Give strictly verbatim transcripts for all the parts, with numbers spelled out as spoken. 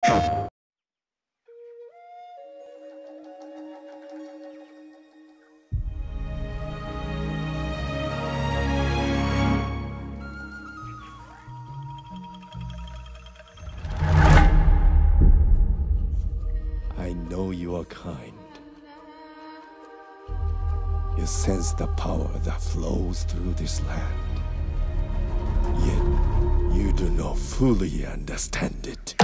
I know you are kind. You sense the power that flows through this land. Yet, you do not fully understand it.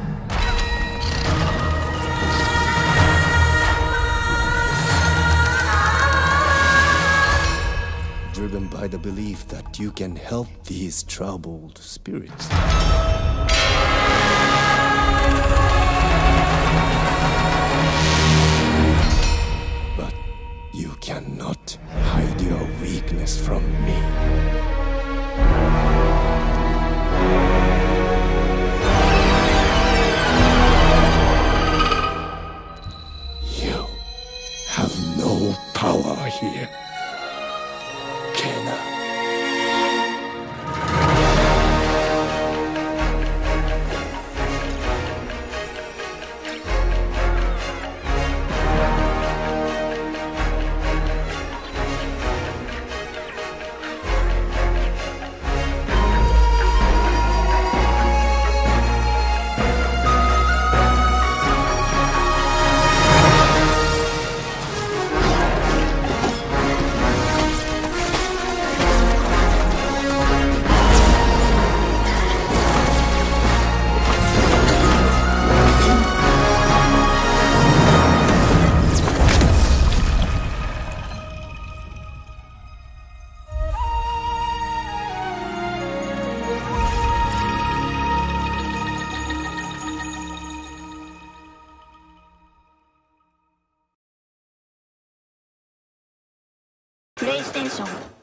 Driven by the belief that you can help these troubled spirits. But you cannot hide your weakness from me. You have no power here, Kena. PlayStation